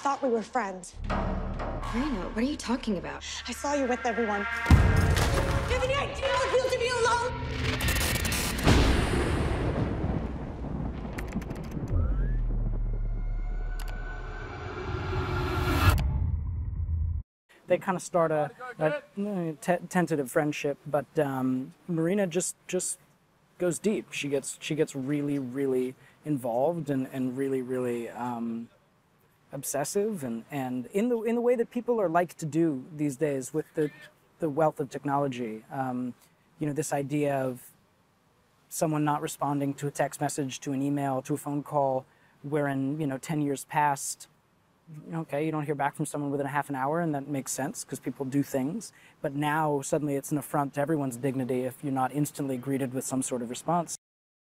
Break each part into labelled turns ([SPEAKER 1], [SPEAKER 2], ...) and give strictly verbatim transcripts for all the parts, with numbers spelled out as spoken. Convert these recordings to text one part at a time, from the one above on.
[SPEAKER 1] thought we were friends.
[SPEAKER 2] Marina, what are you talking about?
[SPEAKER 1] I saw you with everyone. Do you have any idea how it feels to be alone?
[SPEAKER 3] They kind of start a, a t tentative friendship, but um, Marina just just goes deep. She gets she gets really really involved and, and really really um, obsessive, and, and in the in the way that people are like to do these days with the the wealth of technology. Um, you know, this idea of someone not responding to a text message, to an email, to a phone call, wherein, you know, ten years past. Okay, you don't hear back from someone within a half an hour, and that makes sense because people do things. But now, suddenly, it's an affront to everyone's dignity if you're not instantly greeted with some sort of response.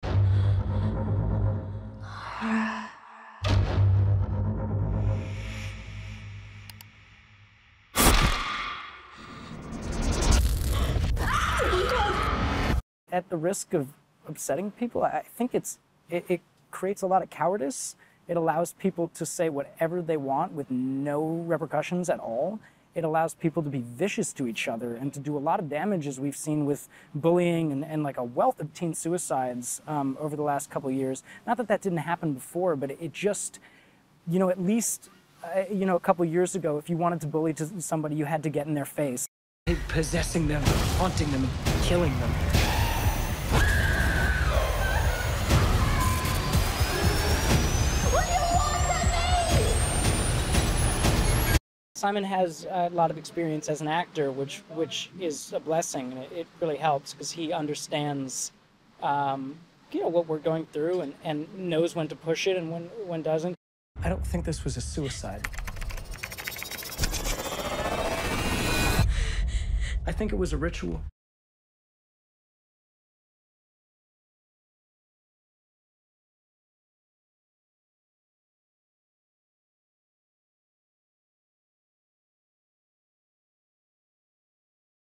[SPEAKER 3] At the risk of upsetting people, I think it's it, it creates a lot of cowardice. It allows people to say whatever they want with no repercussions at all. It allows people to be vicious to each other and to do a lot of damage, as we've seen with bullying and, and like a wealth of teen suicides um, over the last couple of years. Not that that didn't happen before, but it just, you know, at least, uh, you know, a couple of years ago, if you wanted to bully to somebody, you had to get in their face. Possessing them, haunting them, and killing them. Simon has a lot of experience as an actor, which which is a blessing, and it, it really helps because he understands, um, you know, what we're going through, and, and knows when to push it and when when doesn't.
[SPEAKER 4] I don't think this was a suicide. I think it was a ritual.